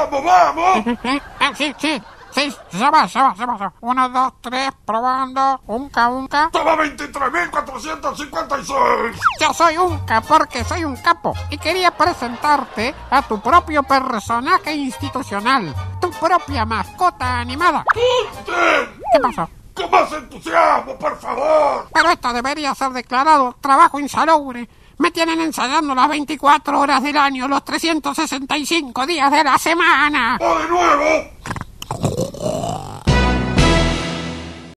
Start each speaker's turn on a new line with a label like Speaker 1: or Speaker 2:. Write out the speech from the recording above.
Speaker 1: ¡Vamos, vamos!
Speaker 2: Sí, ya va. 1, 2, 3, probando. Unca.
Speaker 1: ¡Toma 23.456!
Speaker 2: Yo soy Unca porque soy un capo y quería presentarte a tu propio personaje institucional, tu propia mascota animada.
Speaker 1: ¡Punten!
Speaker 2: ¿Qué pasó?
Speaker 1: ¡Con más entusiasmo, por favor!
Speaker 2: Pero esto debería ser declarado trabajo insalubre. Me tienen ensayando las 24 horas del año, los 365 días de la semana.
Speaker 1: ¡O de nuevo!